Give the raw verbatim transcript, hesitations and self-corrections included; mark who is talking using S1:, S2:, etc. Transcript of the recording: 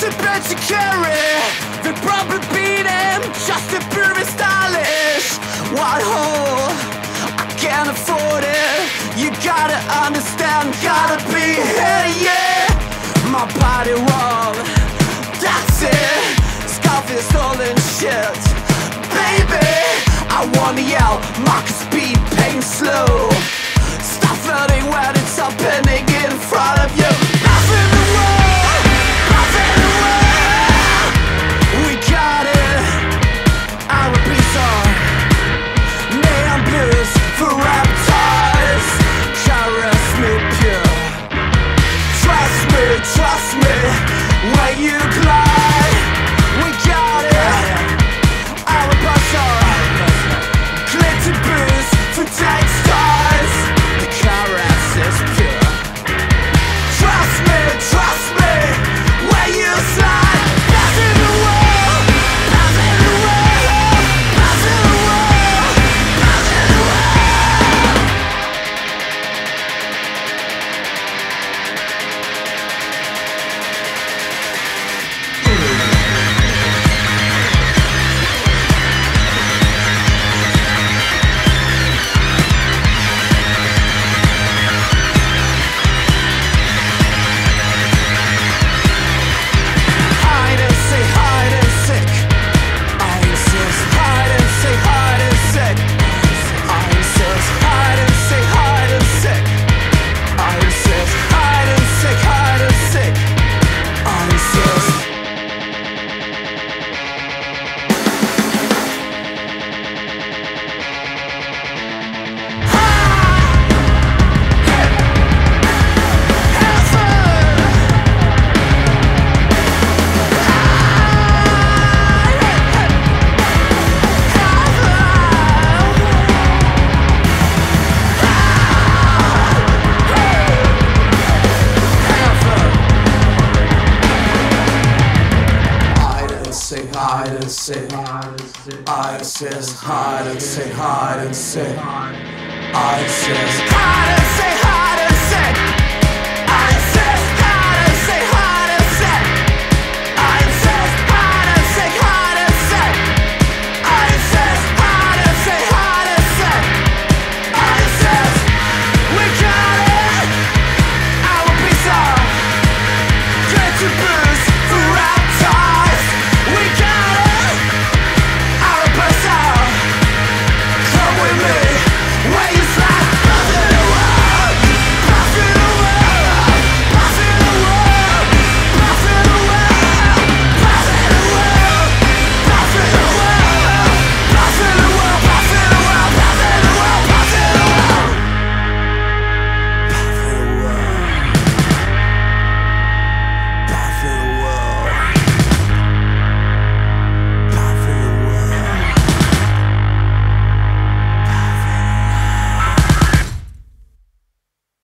S1: a bed to carry. The proper beating, just to prove it stylish. What hole? I can't afford it. You gotta understand, gotta be here, yeah. My body roll, that's it. Scarf is stolen shit. Baby, I wanna yell, mark speed, pain slow. Stop flirting when it's happening in front of you. Nothing in the world, nothing in the world. We got it. Arabisa, neon blues for reptiles. Caress me pure. Trust me, trust me, when you glide. We got it. Arabisa, glitter boots for tight stars. The caress is pure. Trust me, trust me, when you slide. Pass in the world, pass in the world, pass in the world, pass in the world. Hide and seek, hide and seek. I insist, hide and seek, hide and seek. I insist, hide and seek, hide and seek. I insist, hide and seek, hide and seek. I insist. Hide and seek, I insist, hide and seek, hide and seek. I insist, hide and seek, hide and seek.